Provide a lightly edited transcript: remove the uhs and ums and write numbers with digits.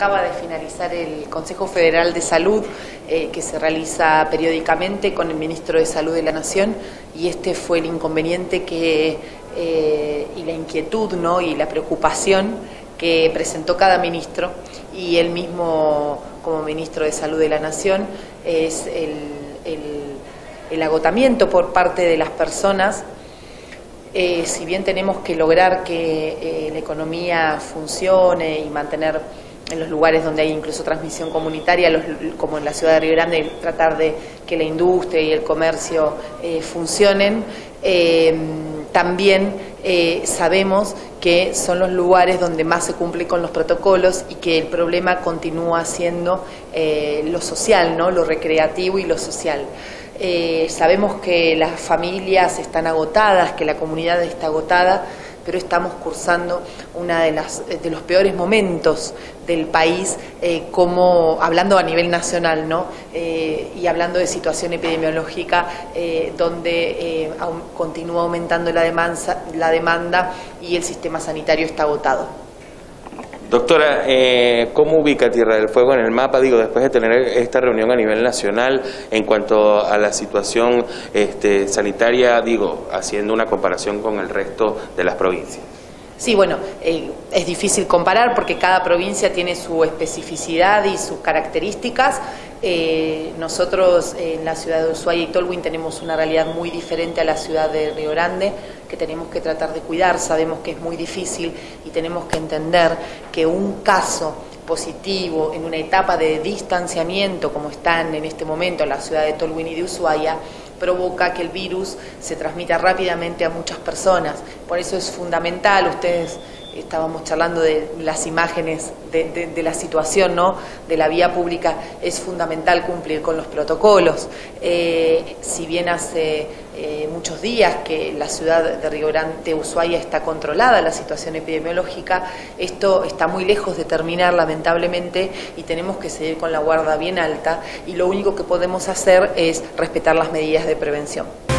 acaba de finalizar el Consejo Federal de Salud, que se realiza periódicamente con el Ministro de Salud de la Nación, y este fue el inconveniente y la inquietud, ¿no?, y la preocupación que presentó cada ministro, y él mismo como Ministro de Salud de la Nación, es el agotamiento por parte de las personas. Si bien tenemos que lograr que la economía funcione y mantener en los lugares donde hay incluso transmisión comunitaria, como en la ciudad de Río Grande, tratar de que la industria y el comercio funcionen, también sabemos que son los lugares donde más se cumple con los protocolos y que el problema continúa siendo lo social, ¿no?, lo recreativo y lo social. Sabemos que las familias están agotadas, que la comunidad está agotada, pero estamos cursando uno de los peores momentos del país, hablando a nivel nacional, ¿no?, y hablando de situación epidemiológica, donde continúa aumentando la demanda y el sistema sanitario está agotado. Doctora, ¿cómo ubica Tierra del Fuego en el mapa, después de tener esta reunión a nivel nacional en cuanto a la situación sanitaria, haciendo una comparación con el resto de las provincias? Sí, bueno, es difícil comparar porque cada provincia tiene su especificidad y sus características. Nosotros en la ciudad de Ushuaia y Tolwyn tenemos una realidad muy diferente a la ciudad de Río Grande, que tenemos que tratar de cuidar. Sabemos que es muy difícil y tenemos que entender que un caso positivo en una etapa de distanciamiento, como están en este momento en la ciudad de Tolwyn y de Ushuaia, provoca que el virus se transmita rápidamente a muchas personas. Por eso es fundamental, ustedes estábamos charlando de las imágenes de la situación, ¿no?, de la vía pública. Es fundamental cumplir con los protocolos. Si bien hace muchos días que la ciudad de Río Grande, de Ushuaia, está controlada la situación epidemiológica, esto está muy lejos de terminar, lamentablemente, y tenemos que seguir con la guardia bien alta, y lo único que podemos hacer es respetar las medidas de prevención.